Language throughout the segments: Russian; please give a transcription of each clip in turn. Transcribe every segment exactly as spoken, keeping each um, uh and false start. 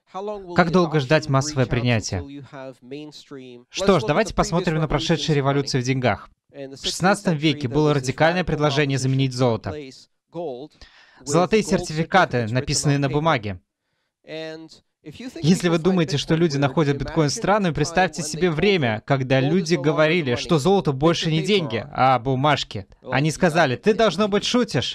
Как долго ждать массовое принятие? Что ж, давайте посмотрим на прошедшие революции в деньгах. В шестнадцатом веке было радикальное предложение заменить золото. Золотые сертификаты, написанные на бумаге. Если вы думаете, что люди находят биткоин странным, представьте себе время, когда люди говорили, что золото больше не деньги, а бумажки. Они сказали: «Ты, должно быть, шутишь».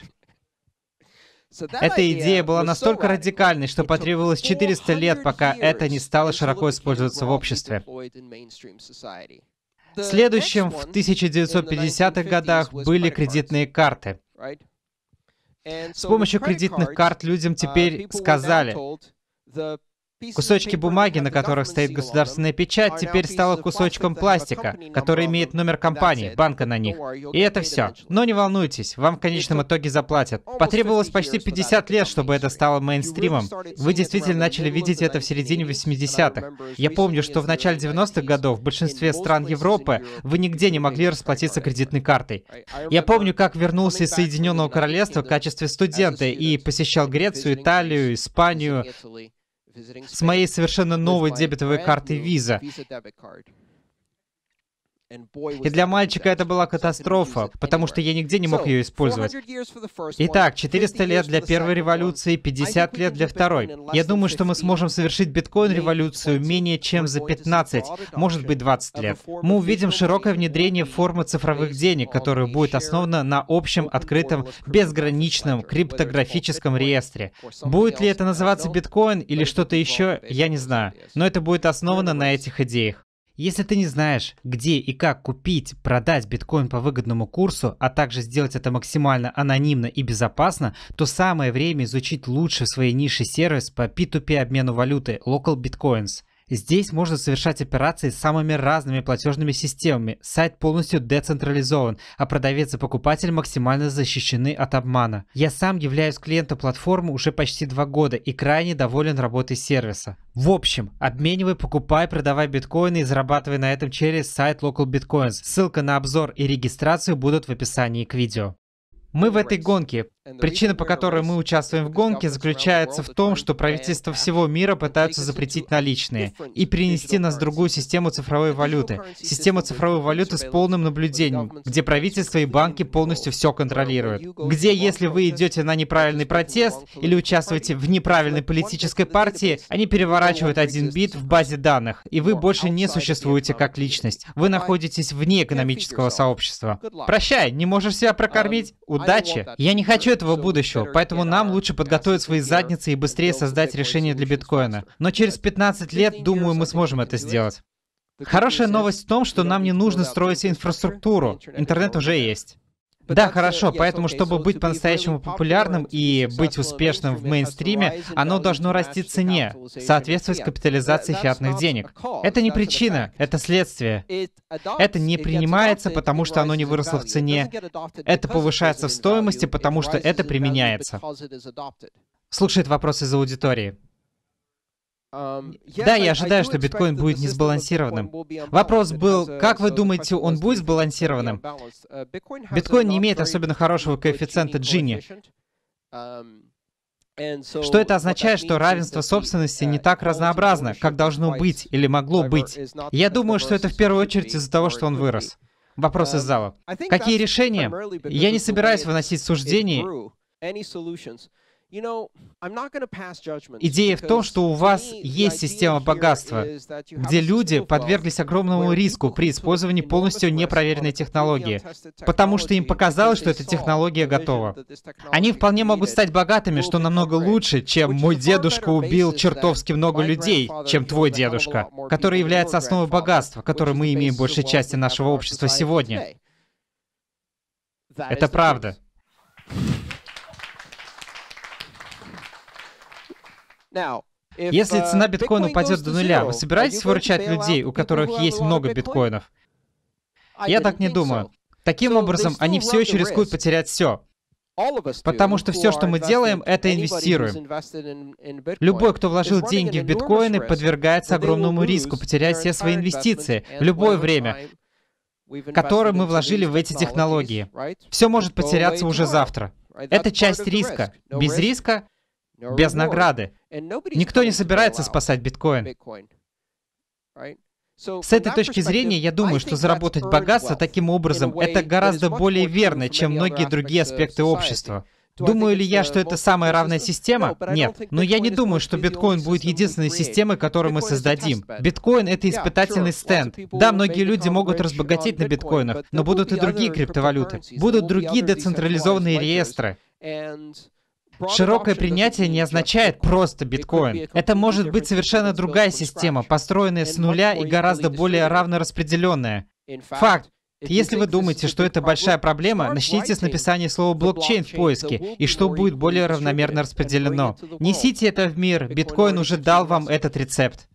Эта идея была настолько радикальной, что потребовалось четыреста лет, пока это не стало широко использоваться в обществе. Следующим в тысяча девятьсот пятидесятых годах были кредитные карты. С помощью кредитных карт людям теперь сказали: кусочки бумаги, на которых стоит государственная печать, теперь стало кусочком пластика, который имеет номер компании, банка на них. И это все. Но не волнуйтесь, вам в конечном итоге заплатят. Потребовалось почти пятьдесят лет, чтобы это стало мейнстримом. Вы действительно начали видеть это в середине восьмидесятых. Я помню, что в начале девяностых годов в большинстве стран Европы вы нигде не могли расплатиться кредитной картой. Я помню, как вернулся из Соединенного Королевства в качестве студента и посещал Грецию, Италию, Испанию с моей совершенно новой дебетовой картой Visa. И для мальчика это была катастрофа, потому что я нигде не мог ее использовать. Итак, четыреста лет для первой революции, пятьдесят лет для второй. Я думаю, что мы сможем совершить биткоин-революцию менее чем за пятнадцать, может быть двадцать лет. Мы увидим широкое внедрение формы цифровых денег, которая будет основана на общем, открытом, безграничном криптографическом реестре. Будет ли это называться биткоин или что-то еще, я не знаю. Но это будет основано на этих идеях. Если ты не знаешь, где и как купить, продать биткоин по выгодному курсу, а также сделать это максимально анонимно и безопасно, то самое время изучить лучший в своей нише сервис по пи ту пи обмену валюты Local Bitcoins. Здесь можно совершать операции с самыми разными платежными системами. Сайт полностью децентрализован, а продавец и покупатель максимально защищены от обмана. Я сам являюсь клиентом платформы уже почти два года и крайне доволен работой сервиса. В общем, обменивай, покупай, продавай биткоины и зарабатывай на этом через сайт Local Bitcoins. Ссылка на обзор и регистрацию будут в описании к видео. Мы в этой гонке. Причина, по которой мы участвуем в гонке, заключается в том, что правительства всего мира пытаются запретить наличные и перенести нас в другую систему цифровой валюты. Систему цифровой валюты с полным наблюдением, где правительства и банки полностью все контролируют. Где, если вы идете на неправильный протест или участвуете в неправильной политической партии, они переворачивают один бит в базе данных, и вы больше не существуете как личность. Вы находитесь вне экономического сообщества. Прощай, не можешь себя прокормить? Удачи! Я не хочу этого будущего, поэтому нам лучше подготовить свои задницы и быстрее создать решение для биткоина. Но через пятнадцать лет, думаю, мы сможем это сделать. Хорошая новость в том, что нам не нужно строить инфраструктуру. Интернет уже есть. Да, хорошо, поэтому, чтобы быть по-настоящему популярным и быть успешным в мейнстриме, оно должно расти в цене, соответствовать капитализации фиатных денег. Это не причина, это следствие. Это не принимается, потому что оно не выросло в цене. Это повышается в стоимости, потому что это применяется. Слушает вопрос из аудитории. Да, я ожидаю, что биткоин будет несбалансированным. Вопрос был, как вы думаете, он будет сбалансированным? Биткоин не имеет особенно хорошего коэффициента Джини. Что это означает, что равенство собственности не так разнообразно, как должно быть или могло быть. Я думаю, что это в первую очередь из-за того, что он вырос. Вопрос из зала. Какие решения? Я не собираюсь выносить суждений. Идея в том, что у вас есть система богатства, где люди подверглись огромному риску при использовании полностью непроверенной технологии, потому что им показалось, что эта технология готова. Они вполне могут стать богатыми, что намного лучше, чем мой дедушка убил чертовски много людей, чем твой дедушка, который является основой богатства, которое мы имеем в большей части нашего общества сегодня. Это правда. Если цена биткоина упадет до нуля, вы собираетесь выручать людей, у которых есть много биткоинов? Я так не думаю. Таким образом, они все еще рискуют потерять все. Потому что все, что мы делаем, это инвестируем. Любой, кто вложил деньги в биткоины, подвергается огромному риску потерять все свои инвестиции в любое время, которое мы вложили в эти технологии. Все может потеряться уже завтра. Это часть риска. Без риска без награды. Никто не собирается спасать биткоин. С этой точки зрения, я думаю, что заработать богатство таким образом — это гораздо более верно, чем многие другие аспекты общества. Думаю ли я, что это самая равная система? Нет. Но я не думаю, что биткоин будет единственной системой, которую мы создадим. Биткоин — это испытательный стенд. Да, многие люди могут разбогатеть на биткоинах, но будут и другие криптовалюты. Будут другие децентрализованные реестры. Широкое принятие не означает просто биткоин. Это может быть совершенно другая система, построенная с нуля и гораздо более равнораспределенная. Факт. Если вы думаете, что это большая проблема, начните с написания слова «блокчейн» в поиске, и что будет более равномерно распределено. Несите это в мир, биткоин уже дал вам этот рецепт.